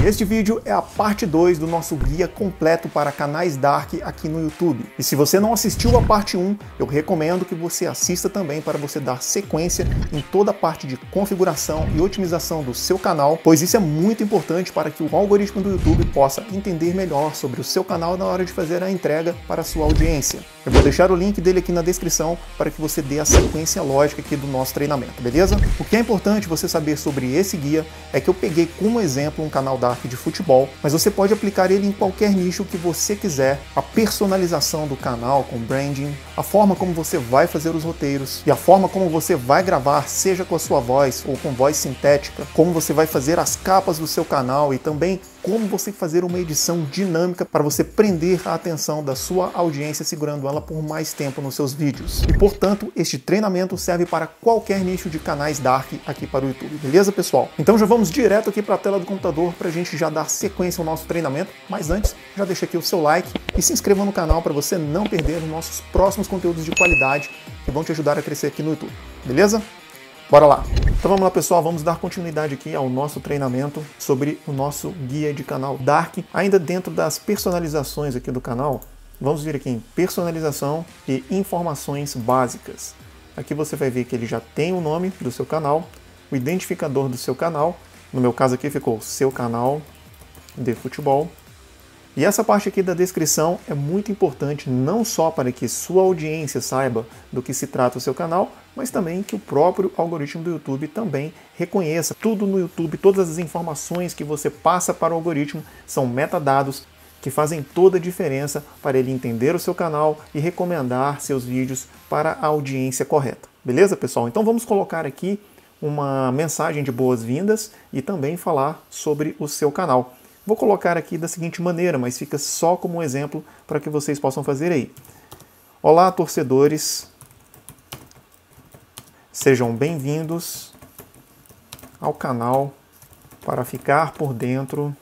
E este vídeo é a parte 2 do nosso guia completo para canais Dark aqui no YouTube. E se você não assistiu a parte 1, eu recomendo que você assista também para você dar sequência em toda a parte de configuração e otimização do seu canal, pois isso é muito importante para que o algoritmo do YouTube possa entender melhor sobre o seu canal na hora de fazer a entrega para a sua audiência. Eu vou deixar o link dele aqui na descrição para que você dê a sequência lógica aqui do nosso treinamento, beleza? O que é importante você saber sobre esse guia é que eu peguei como exemplo um canal Dark de futebol, mas você pode aplicar ele em qualquer nicho que você quiser. A personalização do canal com branding, a forma como você vai fazer os roteiros e a forma como você vai gravar, seja com a sua voz ou com voz sintética, como você vai fazer as capas do seu canal e também como você fazer uma edição dinâmica para você prender a atenção da sua audiência segurando ela por mais tempo nos seus vídeos. E portanto, este treinamento serve para qualquer nicho de canais Dark aqui para o YouTube, beleza pessoal? Então já vamos direto aqui para a tela do computador para a gente já dar sequência ao nosso treinamento, mas antes, já deixa aqui o seu like e se inscreva no canal para você não perder os nossos próximos conteúdos de qualidade que vão te ajudar a crescer aqui no YouTube, beleza? Bora lá! Então vamos lá pessoal, vamos dar continuidade aqui ao nosso treinamento sobre o nosso guia de canal Dark. Ainda dentro das personalizações aqui do canal, vamos vir aqui em personalização e informações básicas. Aqui você vai ver que ele já tem o nome do seu canal, o identificador do seu canal, no meu caso aqui ficou seu canal de futebol. E essa parte aqui da descrição é muito importante não só para que sua audiência saiba do que se trata o seu canal, mas também que o próprio algoritmo do YouTube também reconheça. Tudo no YouTube, todas as informações que você passa para o algoritmo são metadados que fazem toda a diferença para ele entender o seu canal e recomendar seus vídeos para a audiência correta. Beleza, pessoal? Então vamos colocar aqui uma mensagem de boas-vindas e também falar sobre o seu canal. Vou colocar aqui da seguinte maneira, mas fica só como um exemplo para que vocês possam fazer aí. Olá, torcedores. Sejam bem-vindos ao canal para ficar por dentro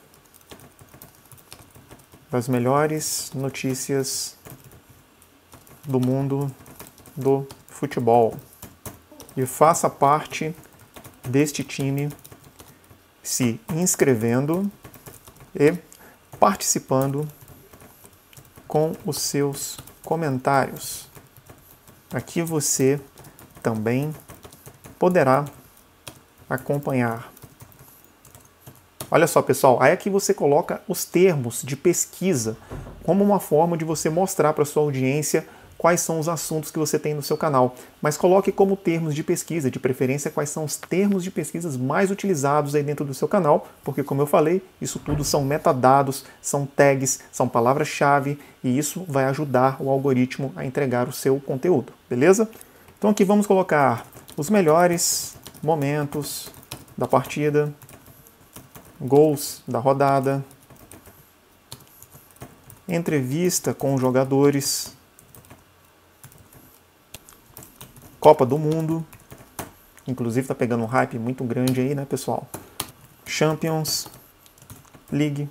das melhores notícias do mundo do futebol. E faça parte deste time se inscrevendo e participando com os seus comentários. Aqui você também poderá acompanhar. Olha só, pessoal, aí aqui você coloca os termos de pesquisa como uma forma de você mostrar para a sua audiência quais são os assuntos que você tem no seu canal. Mas coloque como termos de pesquisa, de preferência, quais são os termos de pesquisas mais utilizados aí dentro do seu canal, porque, como eu falei, isso tudo são metadados, são tags, são palavras-chave, e isso vai ajudar o algoritmo a entregar o seu conteúdo, beleza? Então aqui vamos colocar os melhores momentos da partida, gols da rodada, entrevista com os jogadores, Copa do Mundo, inclusive está pegando um hype muito grande aí, né, pessoal? Champions League,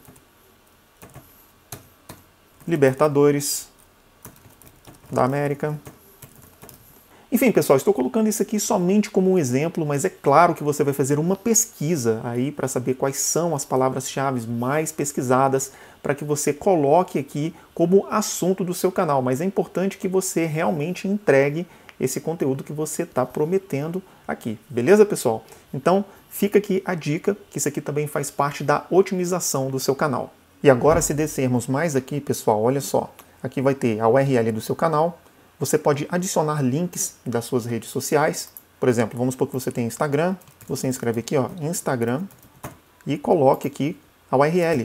Libertadores da América. Enfim, pessoal, estou colocando isso aqui somente como um exemplo, mas é claro que você vai fazer uma pesquisa aí para saber quais são as palavras-chave mais pesquisadas para que você coloque aqui como assunto do seu canal. Mas é importante que você realmente entregue esse conteúdo que você está prometendo aqui. Beleza, pessoal? Então, fica aqui a dica, que isso aqui também faz parte da otimização do seu canal. E agora, se descermos mais aqui, pessoal, olha só. Aqui vai ter a URL do seu canal. Você pode adicionar links das suas redes sociais. Por exemplo, vamos supor que você tem Instagram. Você escreve aqui, ó, Instagram, e coloque aqui a URL.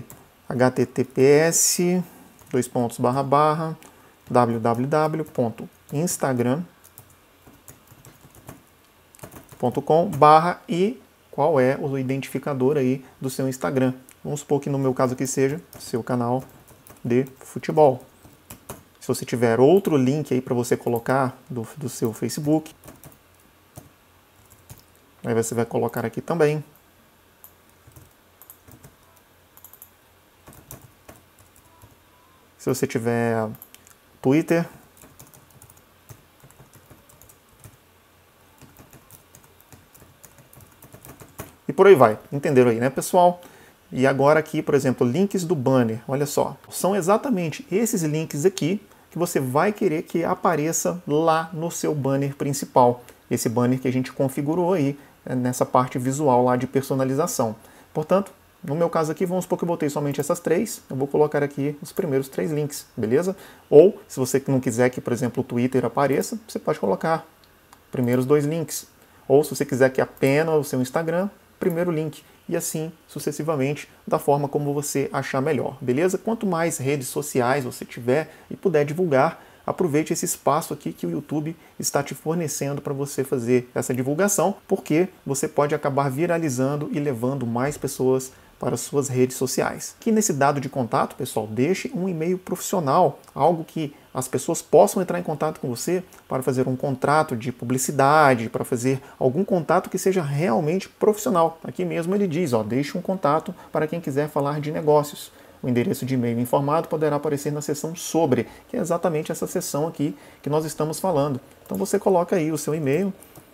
https://www.instagram.com/ e qual é o identificador aí do seu Instagram. Vamos supor que no meu caso aqui seja seu canal de futebol. Se você tiver outro link aí para você colocar do seu Facebook, aí você vai colocar aqui também. Se você tiver Twitter, e por aí vai. Entenderam aí, né, pessoal? E agora aqui, por exemplo, links do banner, olha só. São exatamente esses links aqui que você vai querer que apareça lá no seu banner principal. Esse banner que a gente configurou aí, nessa parte visual lá de personalização. Portanto, no meu caso aqui, vamos supor que eu botei somente essas 3, eu vou colocar aqui os primeiros 3 links, beleza? Ou, se você não quiser que, por exemplo, o Twitter apareça, você pode colocar primeiros 2 links. Ou, se você quiser que apenas o seu Instagram, primeiro link. E assim, sucessivamente, da forma como você achar melhor, beleza? Quanto mais redes sociais você tiver e puder divulgar, aproveite esse espaço aqui que o YouTube está te fornecendo para você fazer essa divulgação, porque você pode acabar viralizando e levando mais pessoas para as suas redes sociais. Aqui nesse dado de contato, pessoal, deixe um e-mail profissional, algo que as pessoas possam entrar em contato com você para fazer um contrato de publicidade, para fazer algum contato que seja realmente profissional. Aqui mesmo ele diz, ó, deixe um contato para quem quiser falar de negócios. O endereço de e-mail informado poderá aparecer na seção sobre, que é exatamente essa seção aqui que nós estamos falando. Então você coloca aí o seu e-mail.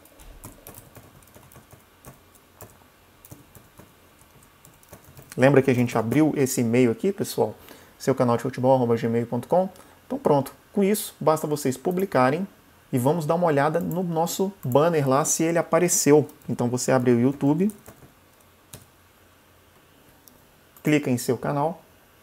Lembra que a gente abriu esse e-mail aqui, pessoal? seucanaldefutebol@gmail.com. Então pronto, com isso basta vocês publicarem e vamos dar uma olhada no nosso banner lá se ele apareceu. Então você abre o YouTube, clica em seu canal.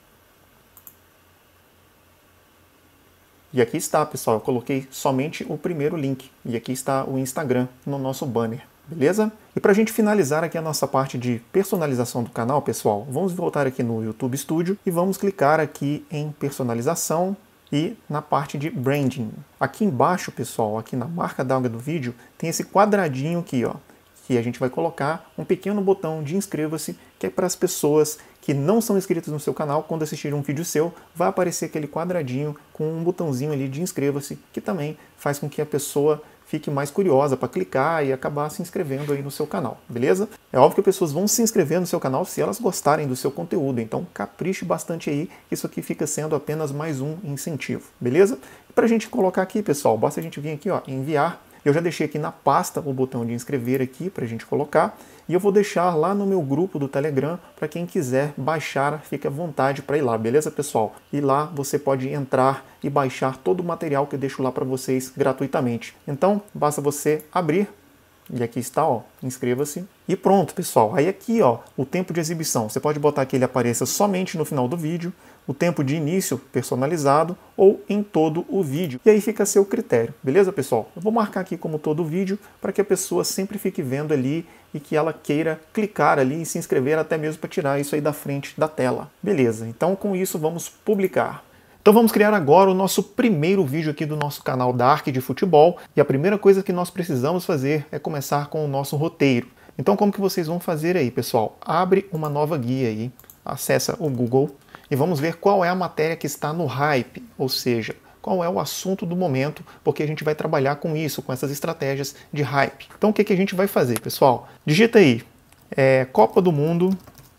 E aqui está, pessoal, eu coloquei somente o primeiro link. E aqui está o Instagram no nosso banner, beleza? E para a gente finalizar aqui a nossa parte de personalização do canal, pessoal, vamos voltar aqui no YouTube Studio e vamos clicar aqui em personalização e na parte de branding. Aqui embaixo, pessoal, aqui na marca d'água do vídeo, tem esse quadradinho aqui, ó, que a gente vai colocar um pequeno botão de inscreva-se, que é para as pessoas que não são inscritas no seu canal, quando assistirem um vídeo seu, vai aparecer aquele quadradinho com um botãozinho ali de inscreva-se, que também faz com que a pessoa fique mais curiosa para clicar e acabar se inscrevendo aí no seu canal, beleza? É óbvio que as pessoas vão se inscrever no seu canal se elas gostarem do seu conteúdo, então capriche bastante aí, que isso aqui fica sendo apenas mais um incentivo, beleza? E para a gente colocar aqui, pessoal, basta a gente vir aqui, ó, enviar. Eu já deixei aqui na pasta o botão de inscrever aqui para a gente colocar e eu vou deixar lá no meu grupo do Telegram para quem quiser baixar, fique à vontade para ir lá, beleza, pessoal? E lá você pode entrar e baixar todo o material que eu deixo lá para vocês gratuitamente. Então, basta você abrir e aqui está, ó, inscreva-se e pronto, pessoal. Aí aqui, ó, o tempo de exibição. Você pode botar que ele apareça somente no final do vídeo, o tempo de início personalizado ou em todo o vídeo. E aí fica a seu critério, beleza, pessoal? Eu vou marcar aqui como todo o vídeo para que a pessoa sempre fique vendo ali e que ela queira clicar ali e se inscrever até mesmo para tirar isso aí da frente da tela. Beleza, então com isso vamos publicar. Então vamos criar agora o nosso primeiro vídeo aqui do nosso canal Dark de Futebol e a primeira coisa que nós precisamos fazer é começar com o nosso roteiro. Então como que vocês vão fazer aí, pessoal? Abre uma nova guia aí, acessa o Google e vamos ver qual é a matéria que está no hype, ou seja, qual é o assunto do momento, porque a gente vai trabalhar com isso, com essas estratégias de hype. Então o que a gente vai fazer, pessoal? Digita aí, Copa do Mundo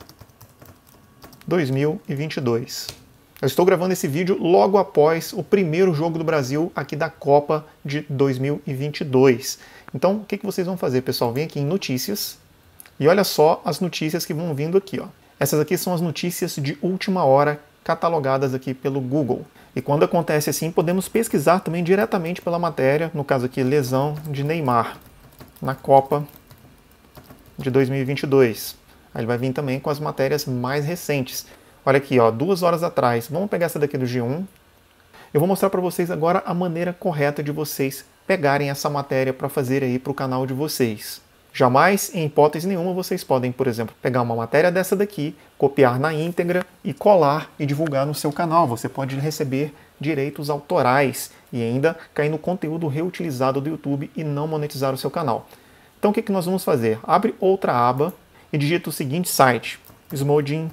2022. Eu estou gravando esse vídeo logo após o primeiro jogo do Brasil aqui da Copa de 2022. Então, o que vocês vão fazer, pessoal? Vem aqui em notícias e olha só as notícias que vão vindo aqui, ó. Essas aqui são as notícias de última hora catalogadas aqui pelo Google. E quando acontece assim, podemos pesquisar também diretamente pela matéria, no caso aqui, lesão de Neymar na Copa de 2022. Aí ele vai vir também com as matérias mais recentes. Olha aqui, ó, 2 horas atrás. Vamos pegar essa daqui do G1. Eu vou mostrar para vocês agora a maneira correta de vocês pegarem essa matéria para fazer aí para o canal de vocês. Jamais, em hipótese nenhuma, vocês podem, por exemplo, pegar uma matéria dessa daqui, copiar na íntegra e colar e divulgar no seu canal. Você pode receber direitos autorais e ainda cair no conteúdo reutilizado do YouTube e não monetizar o seu canal. Então o que nós vamos fazer? Abre outra aba e digita o seguinte site, smodin.io.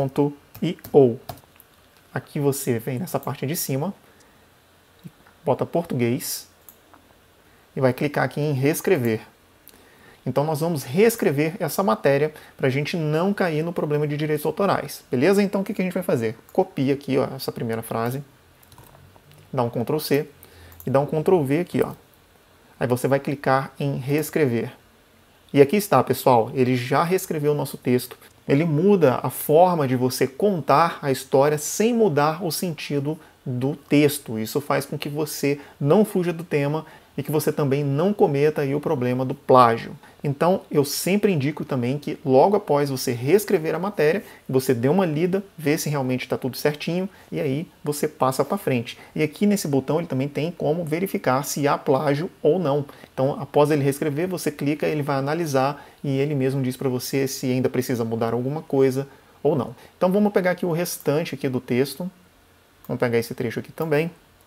Aqui você vem nessa parte de cima, bota português e vai clicar aqui em reescrever. Então nós vamos reescrever essa matéria para a gente não cair no problema de direitos autorais. Beleza? Então o que a gente vai fazer? Copia aqui, ó, essa primeira frase, dá um Ctrl C e dá um Ctrl V aqui, ó. Aí você vai clicar em reescrever. E aqui está, pessoal, ele já reescreveu o nosso texto. ele muda a forma de você contar a história sem mudar o sentido do texto. Isso faz com que você não fuja do tema e que você também não cometa aí o problema do plágio. Então, eu sempre indico também que logo após você reescrever a matéria, você dê uma lida, vê se realmente está tudo certinho e aí você passa para frente. E aqui nesse botão ele também tem como verificar se há plágio ou não. Então, após ele reescrever, você clica, ele vai analisar e ele mesmo diz para você se ainda precisa mudar alguma coisa ou não. Então, vamos pegar aqui o restante aqui do texto. Vamos pegar esse trecho aqui também.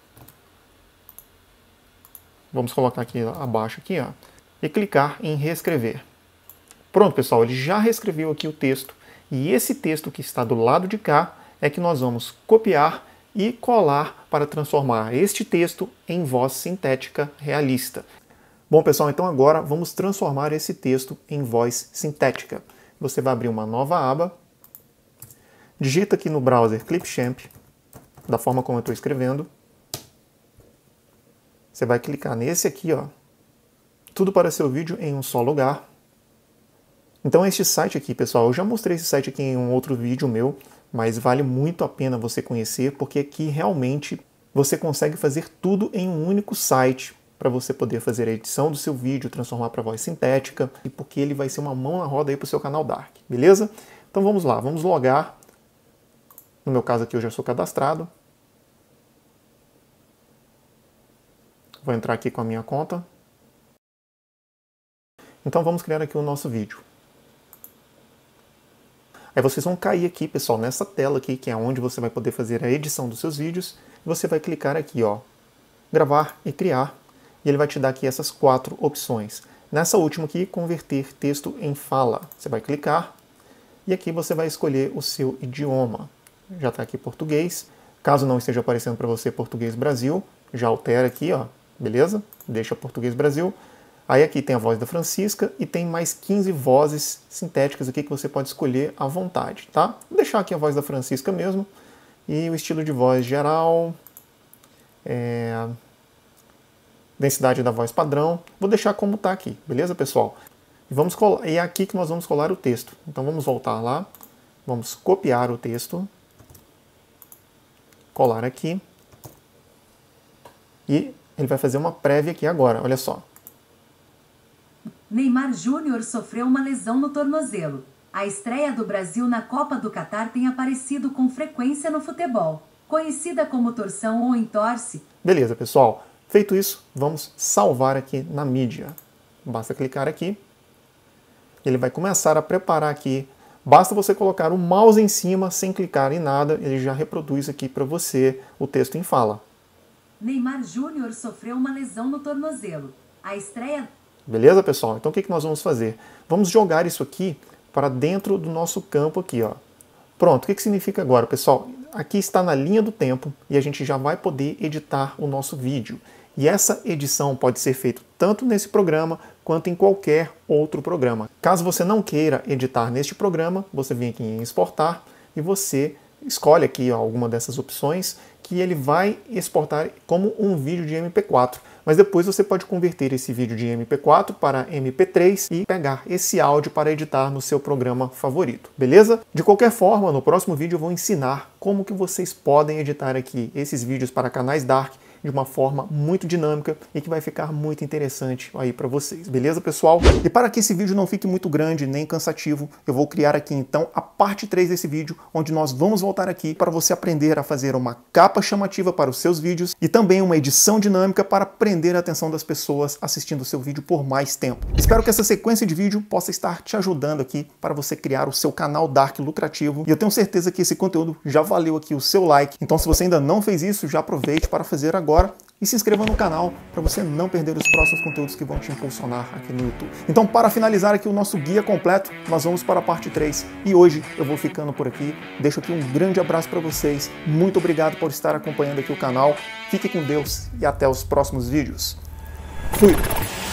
Vamos colocar aqui abaixo aqui, ó, e clicar em reescrever. Pronto, pessoal, ele já reescreveu aqui o texto. E esse texto que está do lado de cá é que nós vamos copiar e colar para transformar este texto em voz sintética realista. Bom, pessoal, então agora vamos transformar esse texto em voz sintética. Você vai abrir uma nova aba, digita aqui no browser Clipchamp, da forma como eu estou escrevendo. Você vai clicar nesse aqui, ó, tudo para seu vídeo em um só lugar. Então este site aqui, pessoal, eu já mostrei esse site aqui em um outro vídeo meu, mas vale muito a pena você conhecer, porque aqui realmente você consegue fazer tudo em um único site, para você poder fazer a edição do seu vídeo, transformar para voz sintética, e porque ele vai ser uma mão na roda aí para o seu canal Dark, beleza? Então vamos lá, vamos logar. No meu caso aqui eu já sou cadastrado. Vou entrar aqui com a minha conta. Então vamos criar aqui o nosso vídeo. Aí vocês vão cair aqui, pessoal, nessa tela aqui, que é onde você vai poder fazer a edição dos seus vídeos. Você vai clicar aqui, ó, gravar e criar. E ele vai te dar aqui essas 4 opções. Nessa última aqui, converter texto em fala. Você vai clicar e aqui você vai escolher o seu idioma. Já está aqui português. Caso não esteja aparecendo para você português Brasil, já altera aqui, ó. Beleza? Deixa português Brasil. Aí aqui tem a voz da Francisca e tem mais 15 vozes sintéticas aqui que você pode escolher à vontade, tá? Vou deixar aqui a voz da Francisca mesmo. E o estilo de voz geral, densidade da voz padrão. Vou deixar como tá aqui, beleza, pessoal? E é aqui que nós vamos colar o texto. Então vamos voltar lá. Vamos copiar o texto. Colar aqui. E ele vai fazer uma prévia aqui agora, olha só. Neymar Júnior sofreu uma lesão no tornozelo. A estreia do Brasil na Copa do Catar tem aparecido com frequência no futebol, conhecida como torção ou entorse. Beleza, pessoal. Feito isso, vamos salvar aqui na mídia. Basta clicar aqui. Ele vai começar a preparar aqui. Basta você colocar o mouse em cima, sem clicar em nada, ele já reproduz aqui para você o texto em fala. Neymar Júnior sofreu uma lesão no tornozelo. A estreia... Beleza, pessoal? Então o que nós vamos fazer? Vamos jogar isso aqui para dentro do nosso campo aqui, ó. Pronto, o que significa agora, pessoal? Aqui está na linha do tempo e a gente já vai poder editar o nosso vídeo. E essa edição pode ser feita tanto nesse programa quanto em qualquer outro programa. Caso você não queira editar neste programa, você vem aqui em exportar e você escolhe aqui alguma dessas opções que ele vai exportar como um vídeo de MP4. Mas depois você pode converter esse vídeo de MP4 para MP3 e pegar esse áudio para editar no seu programa favorito, beleza? De qualquer forma, no próximo vídeo eu vou ensinar como que vocês podem editar aqui esses vídeos para canais Dark de uma forma muito dinâmica e que vai ficar muito interessante aí para vocês, beleza, pessoal? E para que esse vídeo não fique muito grande nem cansativo, eu vou criar aqui então a parte 3 desse vídeo, onde nós vamos voltar aqui para você aprender a fazer uma capa chamativa para os seus vídeos e também uma edição dinâmica para prender a atenção das pessoas assistindo o seu vídeo por mais tempo. Espero que essa sequência de vídeo possa estar te ajudando aqui para você criar o seu canal Dark lucrativo, e eu tenho certeza que esse conteúdo já valeu aqui o seu like, então se você ainda não fez isso, já aproveite para fazer agora e se inscreva no canal para você não perder os próximos conteúdos que vão te impulsionar aqui no YouTube. Então, para finalizar aqui o nosso guia completo, nós vamos para a parte 3 e hoje eu vou ficando por aqui. Deixo aqui um grande abraço para vocês, muito obrigado por estar acompanhando aqui o canal, fique com Deus e até os próximos vídeos. Fui!